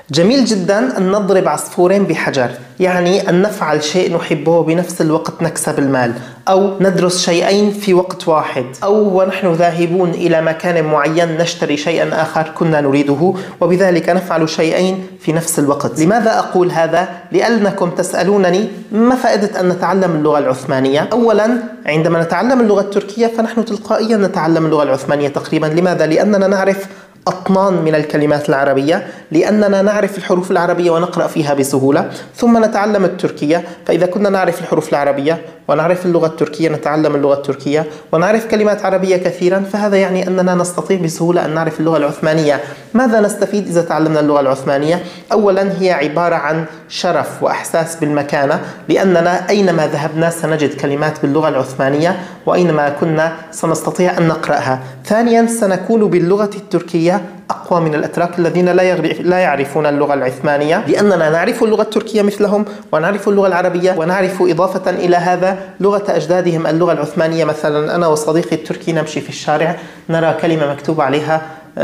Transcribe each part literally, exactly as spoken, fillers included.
جميل جدا أن نضرب عصفورين بحجر، يعني أن نفعل شيء نحبه وبنفس الوقت نكسب المال، أو ندرس شيئين في وقت واحد، أو ونحن ذاهبون إلى مكان معين نشتري شيئا آخر كنا نريده، وبذلك نفعل شيئين في نفس الوقت. لماذا أقول هذا؟ لأنكم تسألونني ما فائدة أن نتعلم اللغة العثمانية؟ أولا، عندما نتعلم اللغة التركية فنحن تلقائيا نتعلم اللغة العثمانية تقريبا. لماذا؟ لأننا نعرف أطنان من الكلمات العربية، لأننا نعرف الحروف العربية ونقرأ فيها بسهولة، ثم نتعلم التركية. فإذا كنا نعرف الحروف العربية ونعرف اللغة التركية نتعلم اللغة التركية ونعرف كلمات عربية كثيرا، فهذا يعني أننا نستطيع بسهولة أن نعرف اللغة العثمانية. ماذا نستفيد إذا تعلمنا اللغة العثمانية؟ أولا، هي عبارة عن شرف وإحساس بالمكانة، لأننا أينما ذهبنا سنجد كلمات باللغة العثمانية، وأينما كنا سنستطيع أن نقرأها. ثانيا، سنكون باللغة التركية أقوى من الأتراك الذين لا يعرفون اللغة العثمانية، لأننا نعرف اللغة التركية مثلهم ونعرف اللغة العربية، ونعرف إضافة إلى هذا لغة أجدادهم اللغة العثمانية. مثلا أنا وصديقي التركي نمشي في الشارع نرى كلمة مكتوب عليها،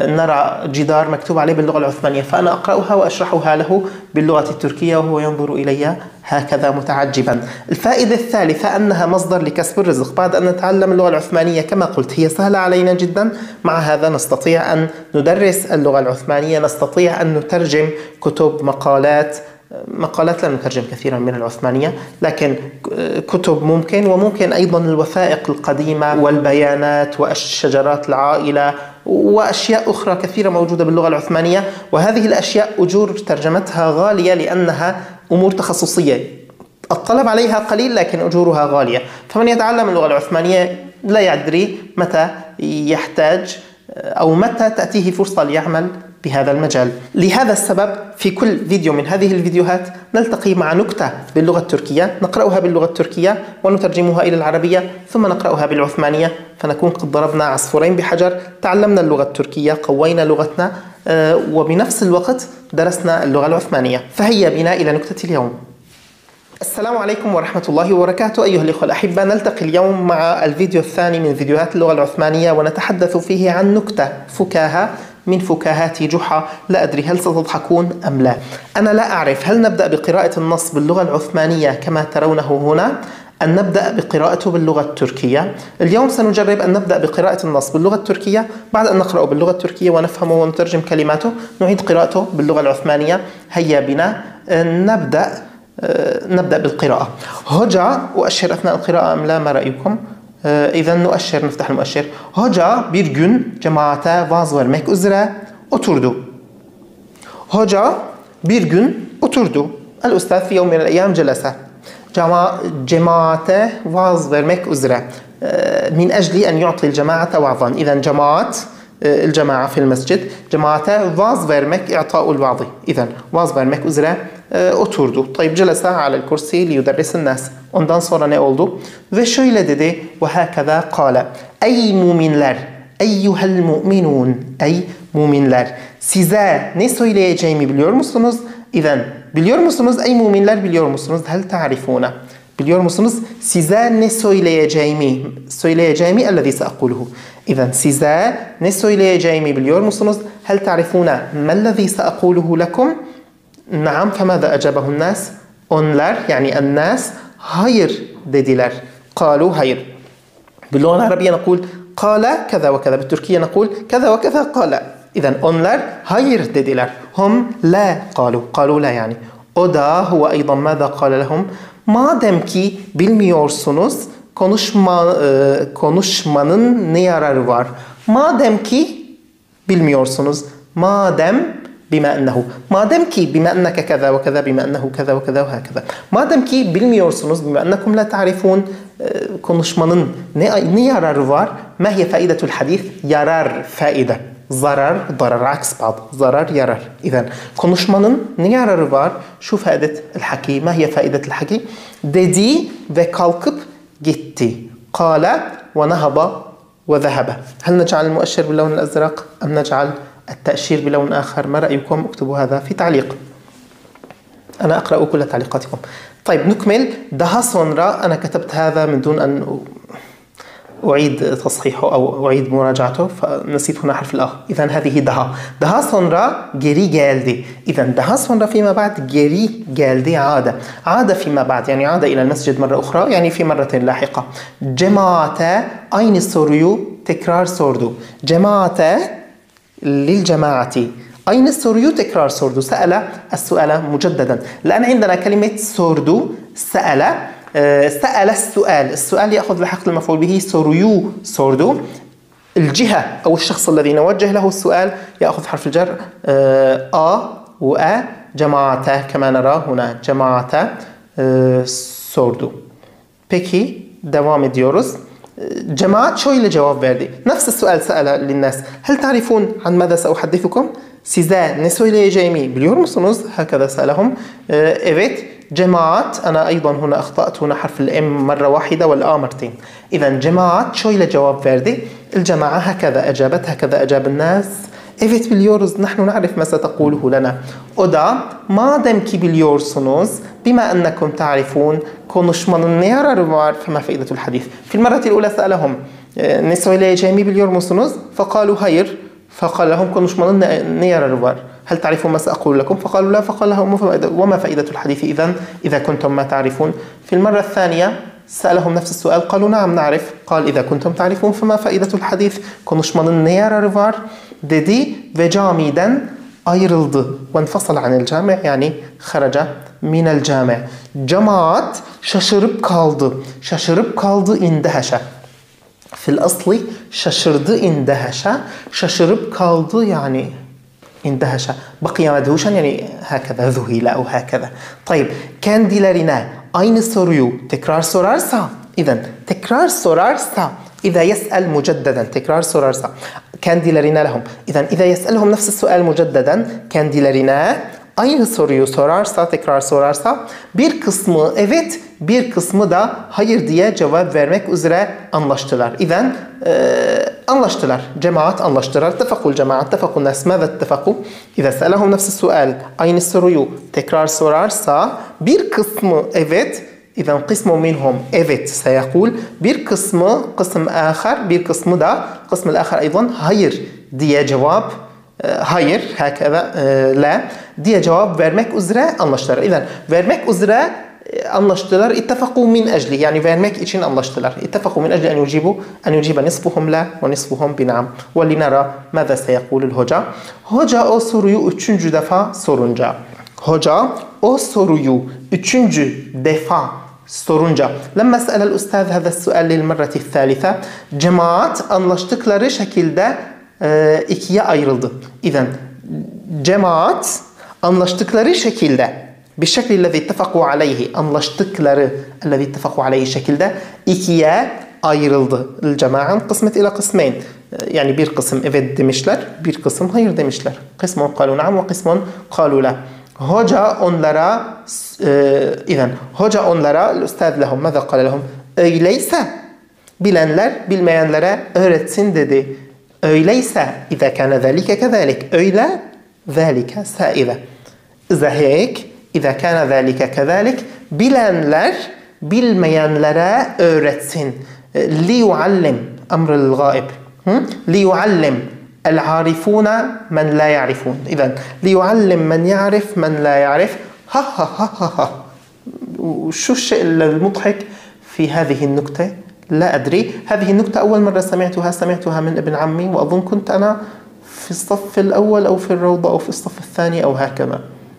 نرى جدار مكتوب عليه باللغة العثمانية، فأنا أقرأها وأشرحها له باللغة التركية وهو ينظر إلي هكذا متعجبا. الفائدة الثالثة أنها مصدر لكسب الرزق. بعد أن نتعلم اللغة العثمانية كما قلت هي سهلة علينا جدا، مع هذا نستطيع أن ندرس اللغة العثمانية، نستطيع أن نترجم كتب، مقالات مقالات لا نترجم كثيرا من العثمانية، لكن كتب ممكن، وممكن أيضا الوثائق القديمة والبيانات والشجرات العائلة وأشياء أخرى كثيرة موجودة باللغة العثمانية. وهذه الأشياء أجور ترجمتها غالية لأنها أمور تخصصية، الطلب عليها قليل لكن أجورها غالية. فمن يتعلم اللغة العثمانية لا يدري متى يحتاج أو متى تأتيه فرصة ليعمل بهذا المجال. لهذا السبب في كل فيديو من هذه الفيديوهات نلتقي مع نكتة باللغة التركية، نقرأها باللغة التركية ونترجمها إلى العربية، ثم نقرأها بالعثمانية، فنكون قد ضربنا عصفورين بحجر، تعلمنا اللغة التركية، قوينا لغتنا، وبنفس الوقت درسنا اللغة العثمانية. فهيا بنا إلى نكتة اليوم. السلام عليكم ورحمة الله وبركاته أيها الإخوة الأحبة. نلتقي اليوم مع الفيديو الثاني من فيديوهات اللغة العثمانية، ونتحدث فيه عن نكتة فكاهة من فكاهات جحا. لا أدري هل ستضحكون أم لا. أنا لا أعرف هل نبدأ بقراءة النص باللغة العثمانية كما ترونه هنا، أن نبدأ بقراءته باللغة التركية. اليوم سنجرب أن نبدأ بقراءة النص باللغة التركية، بعد أن نقرأه باللغة التركية ونفهمه ونترجم كلماته نعيد قراءته باللغة العثمانية. هيا بنا نبدأ نبدأ بالقراءة. هوجا، أؤشر أثناء القراءة أم لا؟ ما رأيكم؟ إذا نؤشر، نفتح المؤشر. Hoca bir gün cemaate vaaz vermek üzere oturdu. Hoca bir gün oturdu. الأستاذ في يوم من الأيام جلس. cemaate vaaz vermek üzere من أجل أن يعطي الجماعة وعظا. إذا جماعة الجماعة في المسجد، cemaate vaaz vermek إعطاء الوعظ. إذا vaaz vermek üzere oturdu. طيب جلس على الكرسي ليدرس الناس. Ondan sonra ne oldu? Ve şöyle dedi. Ve hâkeza kâle. Ey müminler. Eyyuhel mu'minun. Ey müminler. Size ne söyleyeceğimi biliyor musunuz? İzen biliyor musunuz? Ey müminler biliyor musunuz? Hel ta'rifuna. Biliyor musunuz? Size ne söyleyeceğimi. Söyleyeceğimi ellezî seakuluhu. İzen size ne söyleyeceğimi biliyor musunuz? Hel ta'rifuna. Mellezî seakuluhu lekum. Naam, فماذا أجابه الناس? Onlar yani الناس hayır dediler. قالوا hayır. باللغة العربية نقول قال كذا وكذا، بالتركية نقول كذا وكذا قال. إذن onlar hayır dediler. هم لا قالوا. قالوا لا yani. O da هو أيضا ماذا قال لهم? Madem ki bilmiyorsunuz konuşma, e, konuşmanın ne yararı var? Madem ki bilmiyorsunuz. Madem بما أنه. Madem ki بما أنك كذا وكذا بما أنه كذا وكذا وهكذا. Madem ki bilmiyorsunuz بما أنكم لا تعرفون konuşmanın ne, ne yararı var? ما هي فائدة الحديث؟ yarar faide. Zarar, darar, aks بعض. Zarar, yarar. İzen konuşmanın ne yararı var? Şu faidet el-haki. ما هي فائدة الحكي? Dedi ve kalkıp gitti. قال ونهض وذهب. هل نجعل المؤشر باللون الأزرق أم نجعل التأشير بلون آخر؟ ما رأيكم؟ اكتبوا هذا في تعليق. أنا أقرأ كل تعليقاتكم. طيب نكمل. Daha sonra أنا كتبت هذا من دون أن أعيد تصحيحه أو أعيد مراجعته فنسيت هنا حرف الآ. إذن هذه daha. Daha sonra geri geldi. إذن daha sonra فيما بعد geri geldi عاد. عاد فيما بعد يعني عاد إلى المسجد مرة أخرى يعني في مرة لاحقة. Cemaate aynı soruyu tekrar sordu. Cemaate للجماعة aynı soruyu tekrar sordu. سأل السؤال مجددا. الآن عندنا كلمة sordu سأل. سأل السؤال. السؤال يأخذ لحق المفعول به سوريو سوردو. الجهة أو الشخص الذي نوجه له السؤال يأخذ حرف الجر آ وآ. جماعة كما نرى هنا جماعة سوردو. Peki devam ediyoruz. Cemaat şöyle cevap verdi. Nefs السؤال سأل للناس. هل تعرفون عن ماذا سأحدثكم? Size ne söyleyeceğimi biliyor musunuz? هكذا سألهم. Evet. جماعات أنا أيضا هنا أخطأت هنا حرف الإم مرة واحدة والآ مرتين. إذا جماعات şöyle cevap verdi. الجماعة هكذا أجابت هكذا أجاب الناس. Evet biliyoruz. نحن نعرف ما ستقوله لنا. O da madem ki biliyorsunuz بما أنكم تعرفون konuşmanın ne yararı var فما فائدة الحديث. في المرة الأولى سألهم ne söyleyeceğimi biliyor musunuz? فقالوا hayır. فقال لهم konuşmanın ne yararı var? هل تعرفون ما سأقول لكم؟ فقالوا لا. فقال لهم وما فائدة الحديث إذن إذا كنتم ما تعرفون. في المرة الثانية سألهم نفس السؤال قالوا نعم نعرف. قال إذا كنتم تعرفون فما فائدة الحديث konuşmanın ne yararı var dedi ve camiden ayrıldı. وانفصل عن الجامع yani خرج من الجامع. Cemaat şaşırıp kaldı. Şaşırıp kaldı اندهش. في الأصل şaşırdı اندهش. şaşırıp kaldı yani اندهش. بقي مدهوشا يعني هكذا ذهل أو هكذا. طيب kendilerine aynı soruyu tekrar sorarsa إذن tekrar sorarsa إذا يسأل مجددا tekrar sorarsa kendilerine لهم. إذن إذا يسألهم نفس السؤال مجددا kendilerine aynı soruyu sorarsa tekrar sorarsa bir kısmı evet bir kısmı da hayır diye cevap vermek üzere anlaştılar. İzen e, anlaştılar. Cemaat anlaştılar. Tefakul cemaat, tefakul nas. Mâzâ tefakul? İza se'elehum nefs sual. Aynı soruyu tekrar sorarsa bir kısmı evet. İzen kısmı minhum evet seyekul. Bir kısmı kısım ahar. Bir kısmı da kısmı ahar aydan hayır diye cevap hayır, hakeza la diye cevap vermek üzere anlaştılar. İzen vermek üzere anlaştılar. İttefaku min ecli yani vermek için anlaştılar. İttefaku min ecli en yucibu en yuciba nisfuhum la ve nisfuhum bin'am. Ve linara mâzâ seyekulul hoca. Hoca o soruyu üçüncü defa sorunca. Hoca o soruyu üçüncü defa sorunca. Lemme se'elel ustaz hâzâ sual lil merreti thâlitha. Cemaat anlaştıkları şekilde e, ikiye ayrıldı. İzen cemaat anlaştıkları şekilde بالشكل الذي اتفقوا عليه anlaştıkları الذي اتفقوا عليه şekilde ikiye ayrıldı. الجماعة قسمت إلى قسمين. Yani bir kısım evet demişler, bir kısım hayır demişler. قسم قالوا نعم وقسم قالوا لا. Hoca onlara إذن hoca onlara الأستاذ لهم ماذا قال لهم? Öyleyse bilenler bilmeyenlere öğretsin dedi. Öyleyse إذا كان ذلك كذلك. Öyle ذلك سائلة. إذا هيك İza kana zalika kezalik bilenler bilmeyenlere öğretsin. Li yuallim emrul gaib. Li yuallim el-arifuna men la ya'rifun. İzen li yuallim men ya'rif men la ya'rif. Ha ha ha ha ha. شو الشيء المضحك في هذه النكتة؟ لا أدري. هذه النكتة أول مرة سمعتها سمعتها من ابن عمي وأظن كنت أنا في الصف الأول أو في الروضة أو في الصف الثاني أو هكذا.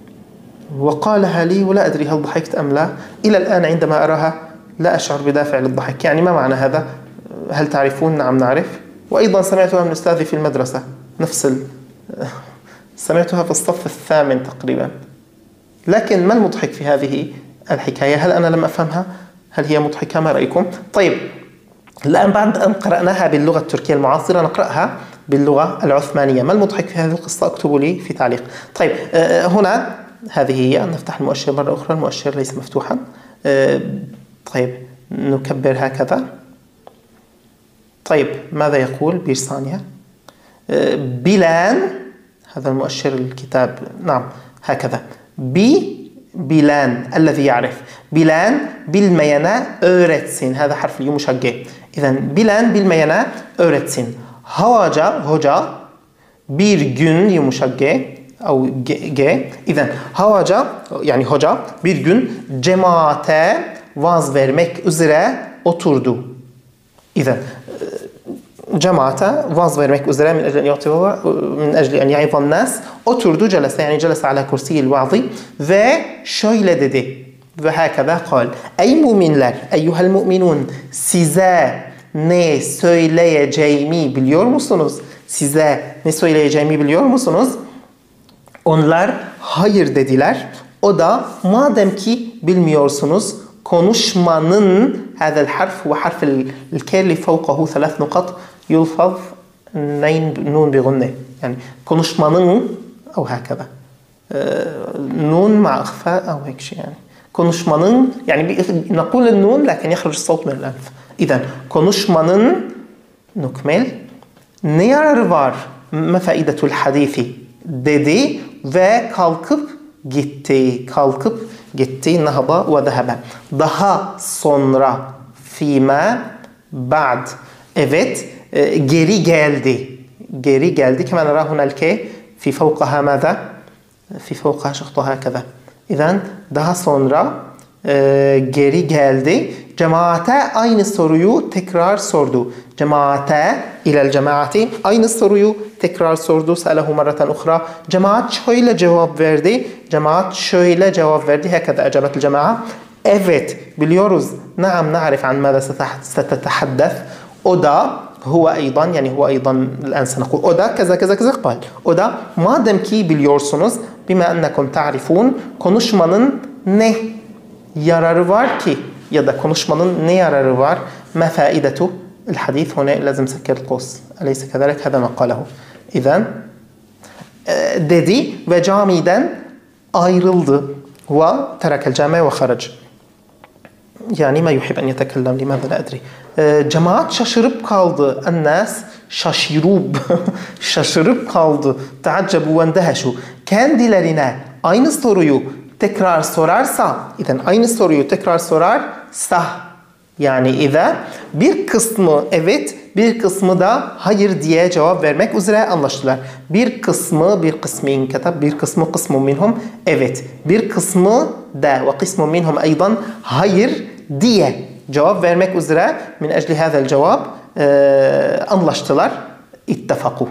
وقالها لي ولا أدري هل ضحكت أم لا. إلى الآن عندما أراها لا أشعر بدافع للضحك. يعني ما معنى هذا؟ هل تعرفون؟ نعم نعرف. وأيضا سمعتها من أستاذي في المدرسة نفس ال... سمعتها في الصف الثامن تقريبا. لكن ما المضحك في هذه الحكاية؟ هل أنا لم أفهمها؟ هل هي مضحكة؟ ما رأيكم؟ طيب الآن بعد أن قرأناها باللغة التركية المعاصرة نقرأها باللغة العثمانية. ما المضحك في هذه القصة؟ اكتبوا لي في تعليق. طيب هنا هذه هي. نفتح المؤشر مرة أخرى. المؤشر ليس مفتوحا. طيب نكبر هكذا. طيب ماذا يقول؟ bir saniye. bilen هذا المؤشر الكتاب نعم هكذا. بي bilen الذي يعرف. bilen bilmeyene öğretsin. هذا حرف اليمشق. İzen bilen bilmeyene öğretsin. Hoca, hoca bir gün yumuşak G, او G, G. İzen hoca yani hoca bir gün cemaate vaaz vermek üzere oturdu. İzen cemaate vaaz vermek üzere min ecli en yu'tiva min ecli en ya'ivan nas oturdu celese yani celese ala kursiyil vaazı ve şöyle dedi ve hakeza kal ey müminler eyyuhel müminun size ne söyleyeceğimi biliyor musunuz? Size ne söyleyeceğimi biliyor musunuz? Onlar hayır dediler. O da madem ki bilmiyorsunuz konuşmanın هذا الحرف وحرف الكاف اللي فوقه ثلاث نقط يلفظ نون بغنة يعني konuşmanın أو هكذا نون مع إخفاء أو هيك شيء يعني konuşmanın يعني نقول النون لكن يخرج الصوت من الأنف إذا konuşmanın نكمل ne yararı var ما فائدة الحديث dedi ve kalkıp gitti kalkıp gitti nahaba ve zehebe daha sonra fîmâ ba'd evet e, geri geldi geri geldi كما نرى هنا الكي في فوقها ماذا في فوقها شخط هكذا إذن daha sonra e, geri geldi cemaate aynı soruyu tekrar sordu cemaate ilel cemaati aynı soruyu tekrar sordu sa'alehu marratan ukhra cemaat şöyle cevap verdi cemaat şöyle cevap verdi هكذا أجابت الجماعة evet biliyoruz نعم نعرف عن ماذا ستتحدث o da هو أيضا يعني هو أيضا الآن سنقول o da كذا كذا كذا قال o da madem ki biliyorsunuz بما أنكم تعرفون konuşmanın ne yararı var ki ya da konuşmanın ne yararı var ما فائدة الحديث هنا لازم سكر القوس أليس كذلك هذا ما قاله إذن dedi ve camiden ayrıldı ve terekel cami ve harac yani ma yuhib en yetekellem limaza la adri cemaat şaşırıp kaldı ennas şaşirub şaşırıp kaldı taaccabu ve endeheşu kendilerine aynı soruyu tekrar sorarsa iden aynı soruyu tekrar sorarsa yani İza bir kısmı evet bir kısmı da hayır diye cevap vermek üzere anlaştılar. Bir kısmı bir kısmın kitap bir kısmı kısmı minhum evet bir kısmı da ve kısmı minhum aydan hayır diye cevap vermek üzere min ecli hadal cevap anlaştılar. İttefaku.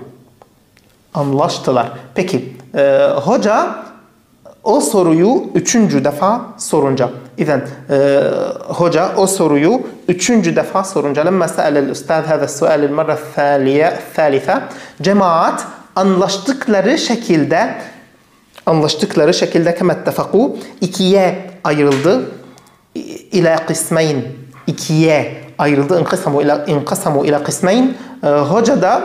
Anlaştılar. Peki e, hoca o soruyu üçüncü defa sorunca إذن hoca o soruyu üçüncü defa sorunca لما سأل الأستاذ هذا السؤال المرة الثانية الثالثة cemaat anlaştıkları şekilde anlaştıkları şekilde كما اتفقوا ikiye ayrıldı إلى قسمين ikiye ayrıldı انقسموا إلى انقسموا إلى قسمين hoca da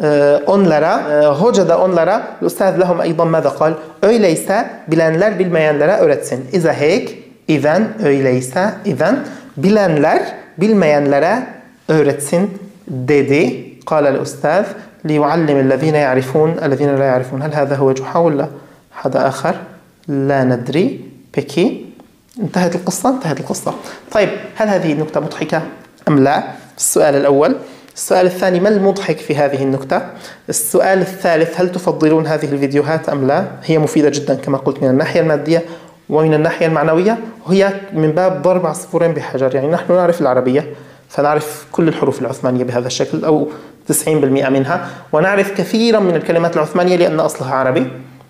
onlara hoca da onlara الأستاذ لهم أيضا ماذا قال öyleyse bilenler bilmeyenlere öğretsin إذا هيك İzen öyleyse izen bilenler bilmeyenlere öğretsin dedi. قال الأستاذ ليعلم الذين يعرفون الذين لا يعرفون هل هذا هو جحا ولا حدا آخر لا ندري peki انتهت القصة انتهت القصة طيب هل هذه النكتة مضحكة أم لا السؤال الأول السؤال الثاني ما المضحك في هذه النكتة السؤال الثالث هل تفضلون هذه الفيديوهات أم لا هي مفيدة جدا كما قلت من الناحية المادية ومن الناحية المعنوية وهي من باب ضرب عصفورين بحجر يعني نحن نعرف العربية فنعرف كل الحروف العثمانية بهذا الشكل أو تسعين بالمئة منها ونعرف كثيرا من الكلمات العثمانية لأن أصلها عربي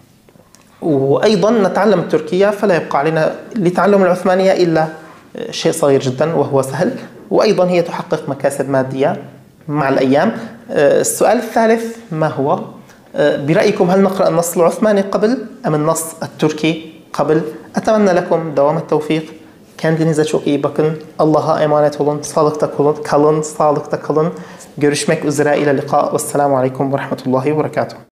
وأيضا نتعلم التركية فلا يبقى علينا لتعلم العثمانية إلا شيء صغير جدا وهو سهل وأيضا هي تحقق مكاسب مادية مع الأيام السؤال الثالث ما هو برأيكم هل نقرأ النص العثماني قبل أم النص التركي قبل أتمنى لكم دوام التوفيق. Kendinize çok iyi bakın. Allah'a emanet olun. Sağlıkta kalın. Sağlıkta kalın. Görüşmek üzere. İle liqa. Vesselamu aleyküm ve rahmetullahi ve berekatuhu.